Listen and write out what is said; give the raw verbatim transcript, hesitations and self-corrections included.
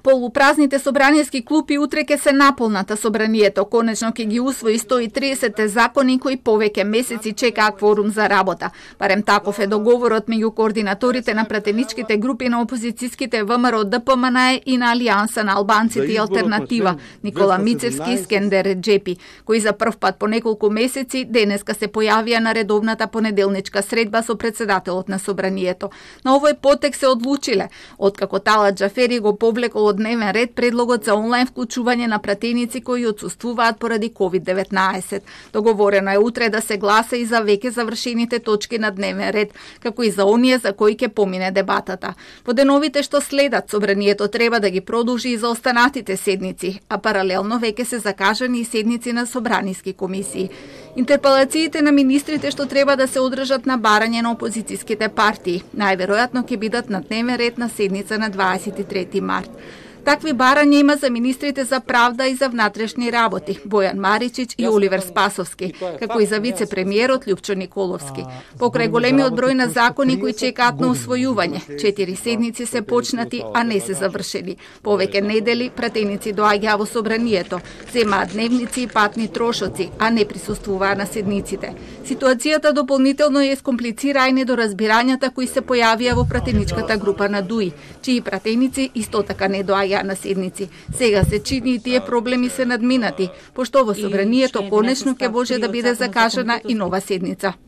Полупразните собранијски клупи утре ќе се наполнат, а собранието конечно ќе ги усвои сто и тридесет закони кои повеќе месеци чекаат кворум за работа. Барем таков е договорот меѓу координаторите на пратеничките групи на опозицијските ВМРО Д П М Н Е и на Алијанса на албанците и Алтернатива Никола Мицевски и Скендер Реджепи, кои за прв пат по неколку месеци денеска се појавија на редовната понеделничка средба со председателот на собранието. На овој потек се одлучиле, откако Талат Џафери го повлекол од дневен ред предлогот за онлайн вклучување на пратеници кои отсуствуваат поради ковид деветнаесет. Договорено е утре да се гласа и за веќе завршените точки на дневен ред, како и за оние за кои ќе помине дебатата. По деновите што следат, собранието треба да ги продолжи и за останатите седници, а паралелно веќе се закажани и седници на собраниски комисии. Интерпелациите на министрите што треба да се одржат на барање на опозицијските партии, најверојатно ќе бидат на дневен ред на седница на дваесет и трети март. Такви барања има за министрите за правда и за внатрешни работи, Бојан Маричич и Оливер Спасовски, како и за вице-премиерот Љупчо Николовски. Покрај големиот број на закони кои чекаат на усвојување, четири седници се почнати, а не се завршени. Повеќе недели пратеници доаѓаа во собранието, земаат дневници и патни трошоци, а не присуствуваа на седниците. Ситуацијата дополнително ја искомплицира и недоразбирањата кои се појавија во пратеничката група на ДУИ, чии пратеници исто така не доаѓаа на седници. Сега се чини и тие проблеми се надминати, пошто во собранието конечно ќе може да биде закажана и нова седница.